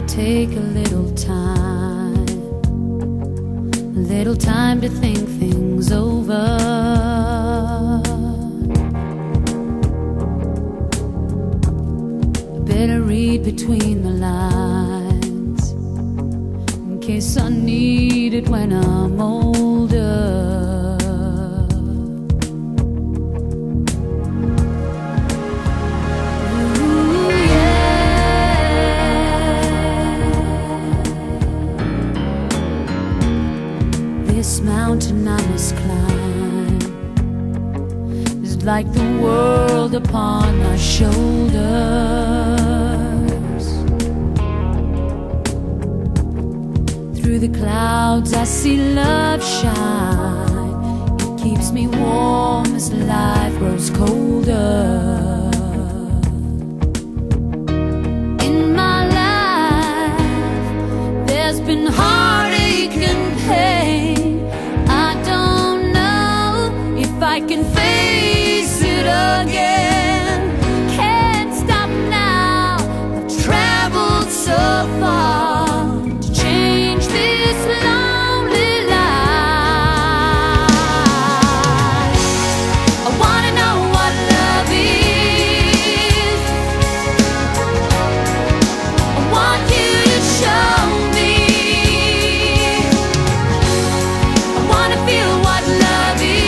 take a little time to think things over. Better read between the lines in case I need it when I'm older. This mountain I must climb is like the world upon my shoulders. Through the clouds I see love shine. It keeps me warm as life grows colder. In my life there's been heartache and pain. I can face it again. Can't stop now. I've traveled so far to change this lonely life. I wanna know what love is. I want you to show me. I wanna feel what love is.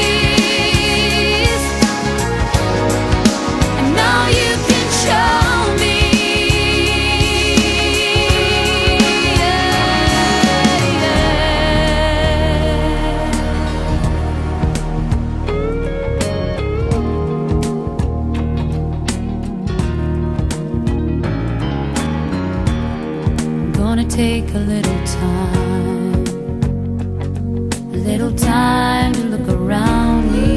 Gonna take a little time to look around me.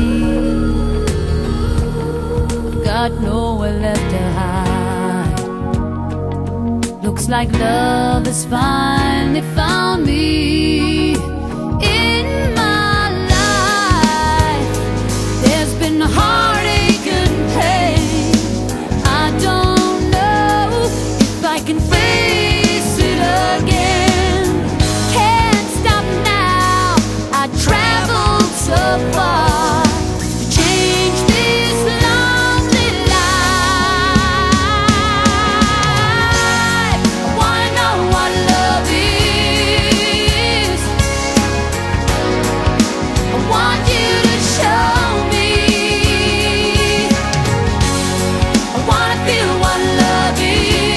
I've got nowhere left to hide. Looks like love has finally found me. In my life there's been heartache and pain. I don't know if I can face it again. Can't stop now. I traveled so far to change this lonely life. I wanna know what love is. I want you to show me. I wanna feel what love is.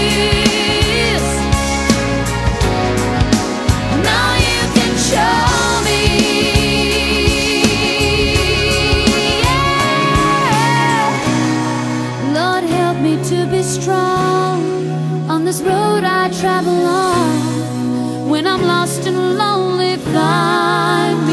Now you can show me. Yeah. Lord, help me to be strong on this road I travel on. When I'm lost and lonely, find